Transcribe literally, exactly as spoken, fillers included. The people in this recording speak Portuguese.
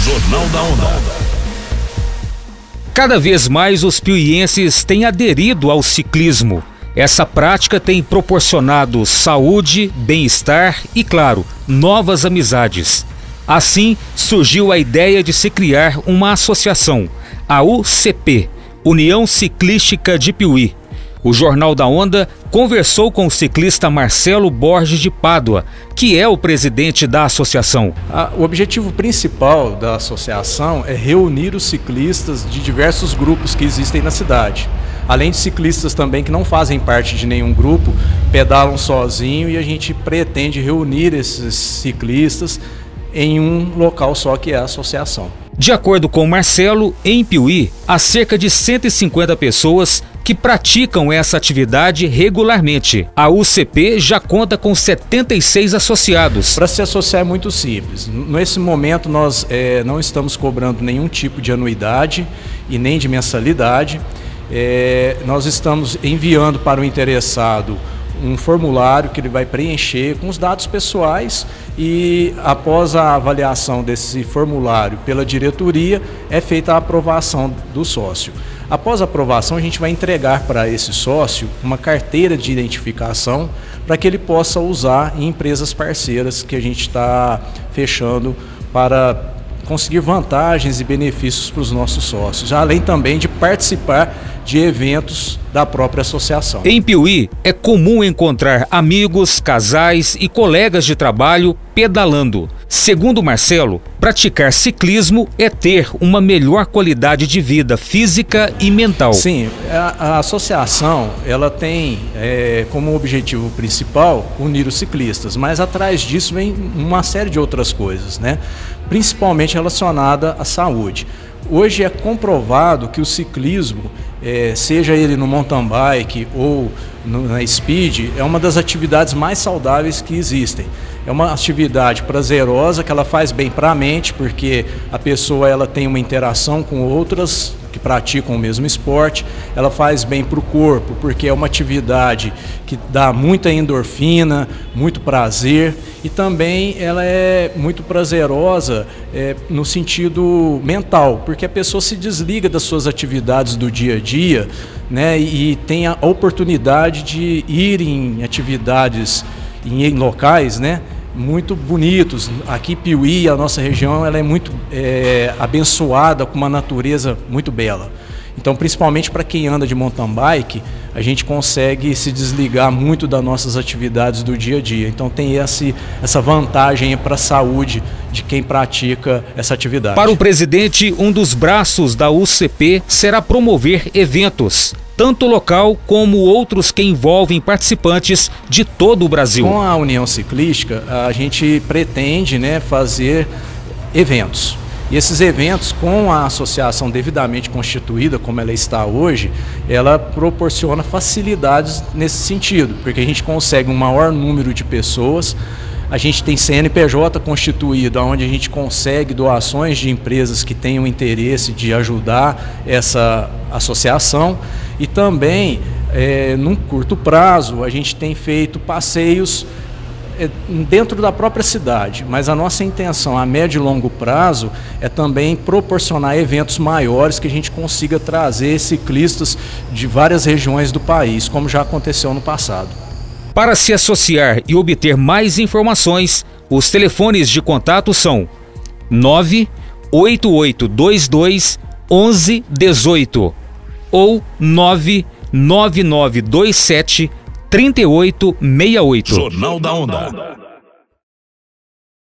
Jornal da Onda. Cada vez mais os piuienses têm aderido ao ciclismo. Essa prática tem proporcionado saúde, bem-estar e, claro, novas amizades. Assim, surgiu a ideia de se criar uma associação, a U C P, União Ciclística de Piuí. O Jornal da Onda conversou com o ciclista Marcelo Borges de Pádua, que é o presidente da associação. O objetivo principal da associação é reunir os ciclistas de diversos grupos que existem na cidade. Além de ciclistas também que não fazem parte de nenhum grupo, pedalam sozinho, e a gente pretende reunir esses ciclistas em um local só, que é a associação. De acordo com Marcelo, em Piuí, há cerca de cento e cinquenta pessoas que praticam essa atividade regularmente. A U C P já conta com setenta e seis associados. Para se associar é muito simples. Nesse momento nós é, não estamos cobrando nenhum tipo de anuidade e nem de mensalidade. É, nós estamos enviando para o interessado um formulário que ele vai preencher com os dados pessoais, e após a avaliação desse formulário pela diretoria é feita a aprovação do sócio. Após a aprovação, a gente vai entregar para esse sócio uma carteira de identificação para que ele possa usar em empresas parceiras que a gente está fechando para conseguir vantagens e benefícios para os nossos sócios, além também de participar de eventos da própria associação. Em Piuí, é comum encontrar amigos, casais e colegas de trabalho pedalando. Segundo Marcelo, praticar ciclismo é ter uma melhor qualidade de vida física e mental. Sim, a, a associação ela tem é, como objetivo principal unir os ciclistas, mas atrás disso vem uma série de outras coisas, né? Principalmente relacionada à saúde. Hoje é comprovado que o ciclismo, é, seja ele no mountain bike ou no, na speed, é uma das atividades mais saudáveis que existem. É uma atividade prazerosa, que ela faz bem para a mente, porque a pessoa ela tem uma interação com outras que praticam o mesmo esporte. Ela faz bem para o corpo, porque é uma atividade que dá muita endorfina, muito prazer, e também ela é muito prazerosa é, no sentido mental, porque a pessoa se desliga das suas atividades do dia a dia, né, e, e tem a oportunidade de ir em atividades, em, em locais, né, muito bonitos. Aqui Piuí, a nossa região, ela é muito é, abençoada com uma natureza muito bela. Então, principalmente para quem anda de mountain bike, a gente consegue se desligar muito das nossas atividades do dia a dia. Então tem esse, essa vantagem para a saúde de quem pratica essa atividade. Para o presidente, um dos braços da U C P será promover eventos, tanto local como outros que envolvem participantes de todo o Brasil. Com a União Ciclística, a gente pretende, né, fazer eventos. E esses eventos, com a associação devidamente constituída, como ela está hoje, ela proporciona facilidades nesse sentido, porque a gente consegue um maior número de pessoas. A gente tem C N P J constituído, onde a gente consegue doações de empresas que tenham interesse de ajudar essa associação. E também, é, num curto prazo, a gente tem feito passeios dentro da própria cidade, mas a nossa intenção a médio e longo prazo é também proporcionar eventos maiores que a gente consiga trazer ciclistas de várias regiões do país, como já aconteceu no passado. Para se associar e obter mais informações, os telefones de contato são nove oito oito dois dois um um um oito ou nove nove nove dois sete três oito seis oito. Jornal da Onda.